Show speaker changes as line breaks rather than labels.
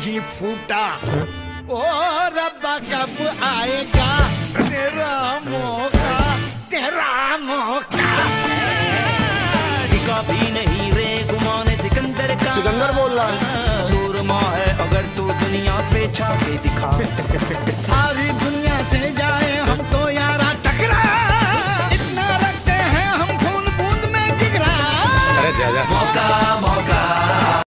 नहीं फूटा। ओ रब्बा कब आएगा तेरा मौका, तेरा मौका।
कभी नहीं रे गुमाने सिकंदर का।
सिकंदर बोल रहा है।
सूरमा है अगर तू दुनिया पे छा के दिखा।
सारी दुनिया से जाए हम